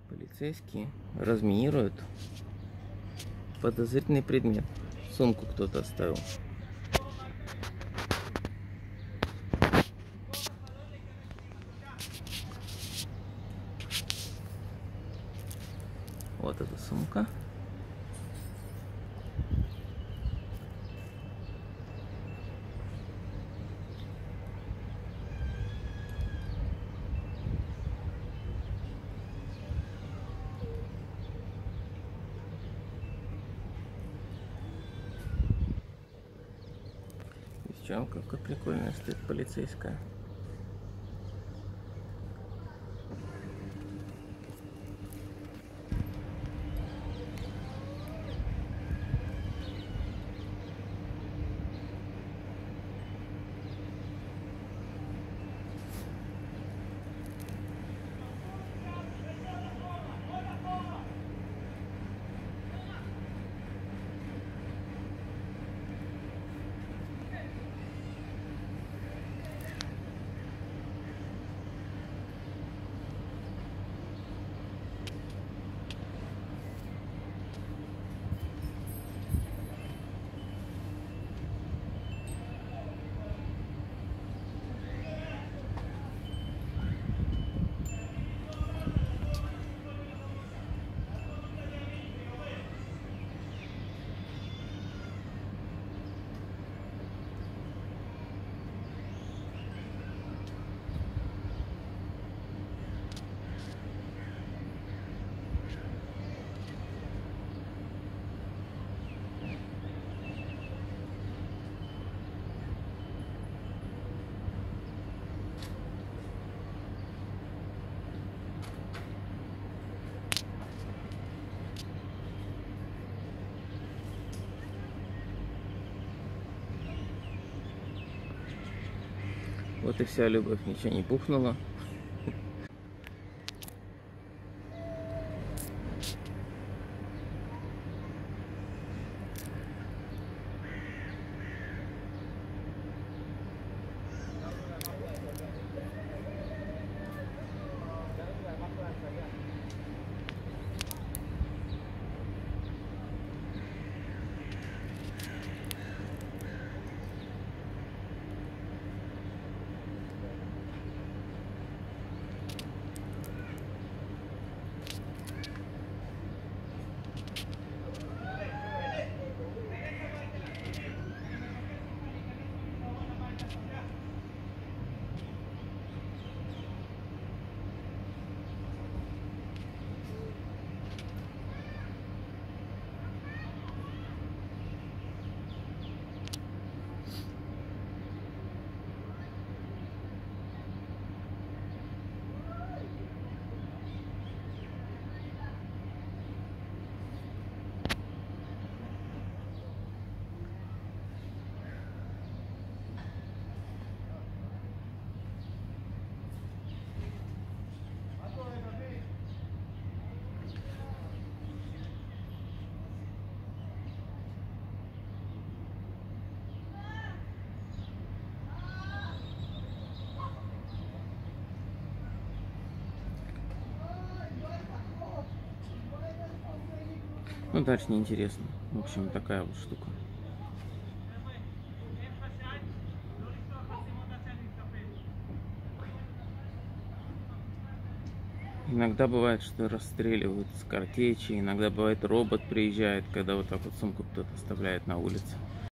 Полицейские разминируют подозрительный предмет. Сумку кто-то оставил. Вот эта сумка. Девчонка, как прикольная стоит полицейская. Вот и вся любовь, ничего не пухнула. Ну, дальше неинтересно. В общем, такая вот штука. Иногда бывает, что расстреливают с картечи, иногда бывает робот приезжает, когда вот так вот сумку кто-то оставляет на улице.